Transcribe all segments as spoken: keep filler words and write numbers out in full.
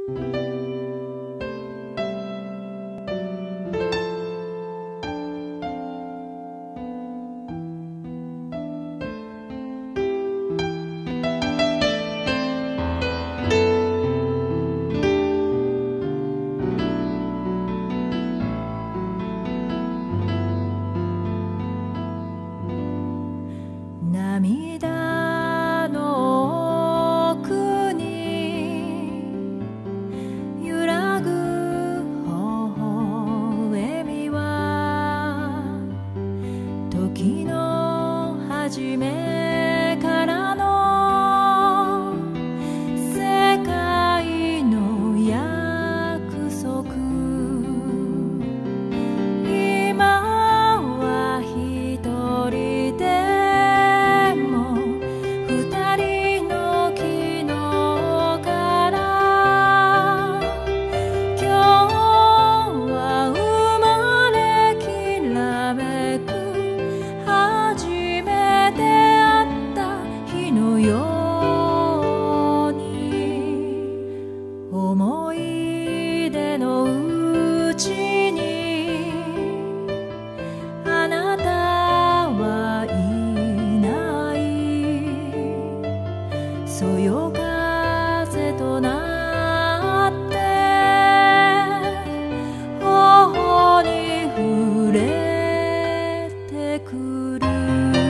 涙の奥に揺らぐ微笑みは時の初めからの世界の約束。今は一人で思い出のうちにあなたはいない。そよ風となって頬に触れてくる。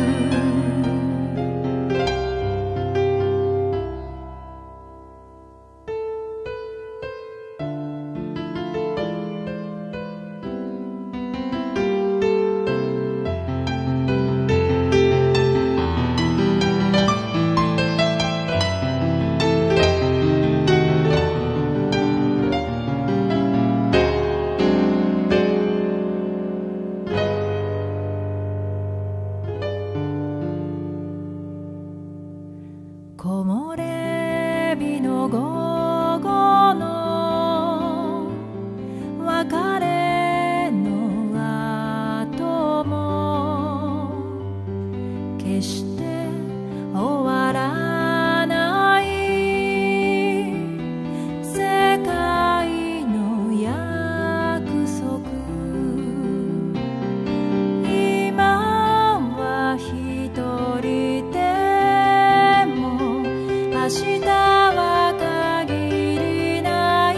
木漏れ日の午後の別れの後も決して終わらない世界の約束。今は一人で明日は限りない。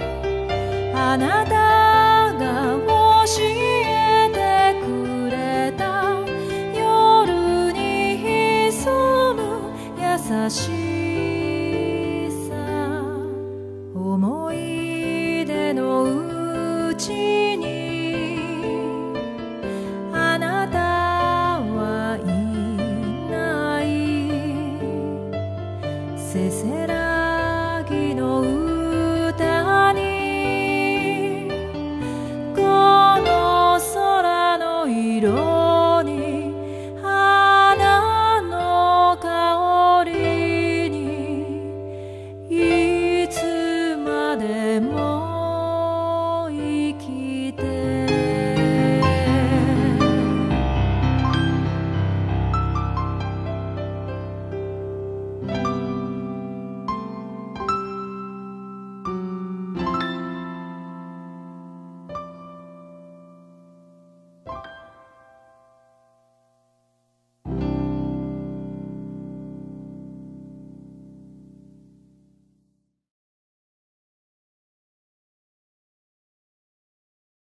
あなたが教えてくれた夜に潜む優しさ。思い出のうちにあなたはいない。せせらぎの